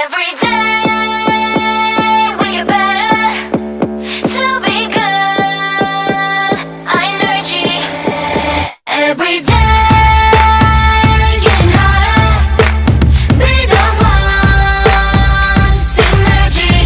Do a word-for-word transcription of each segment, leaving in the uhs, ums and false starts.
Every day we get better to be good. Energy. Every day getting harder. Be the one. Synergy.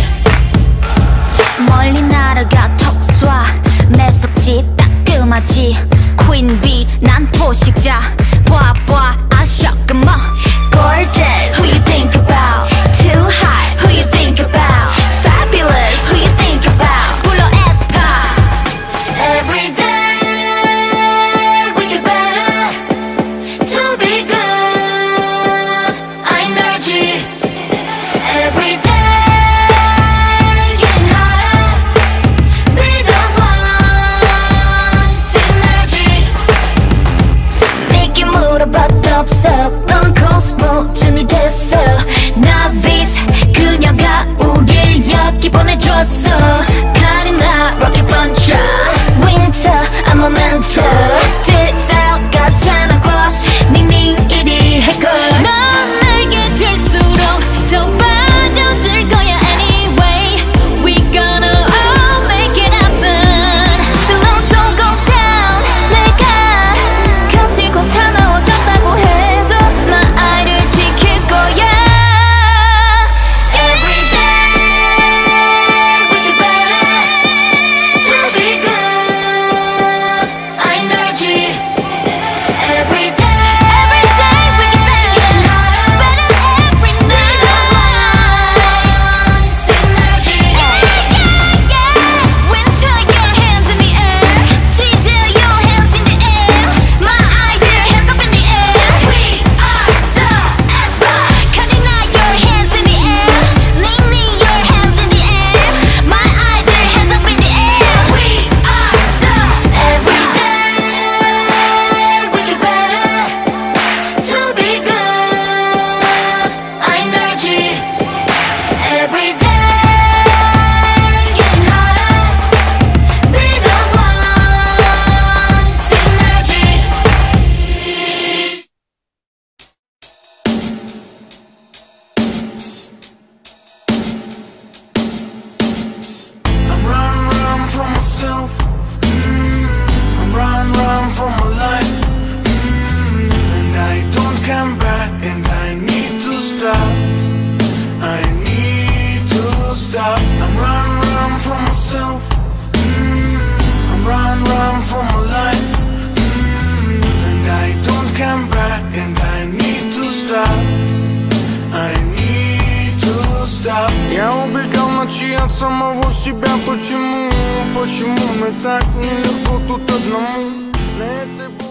멀리 날아가 톡 쏴. 매섭지 따끔하지. Queen bee 난 포식자. 봐봐 I shock 'em all. Gorgeous. Who you think about? Too hot. Who you think about? Fabulous. Who you think about? 불러 aespa. Every day we get better to be good. Energy. Every day getting harder. Be the one. Synergy. 내게 물어봐도 없어. 넌 코스모 준이 됐어. 나비스 그녀가 우릴 여기 보내줬어. 카리나 rocket buncher. Winter I'm a mentor. Tits out got Santa Claus. 닝닝 이리 해걸. 넌 내게 될수록 더 빠져들 거야 anyway. We gonna all make it happen. The long song go down. 내가 거칠고 사나워졌다고 해도 나 아이를 지킬 거야. Every day we get better to be good. Energy. Every day, every day we get better, better every night. Synergy. Yeah, yeah, yeah. Winter, your hands in the air. Diesel, your hands in the air. My idea, hands up in the air. We are the aespa. Karina, your hands in the air. Nini, your hands in the air. My idea, hands up in the air. We are the every day we get better to be good. Energy. Every day getting harder. Be the one. Synergy. I'm run, run from myself. Mm, I'm run, run from my life. Mm, and I don't come back, and I need to stop. I need to stop. I'm run, run from myself. Mm, I'm run, run from my life. Mm, and I don't come back, and I need to stop. I need to stop. Я убегал ночи от самого себя. Почему, почему мне так нелегко тут одному? На этой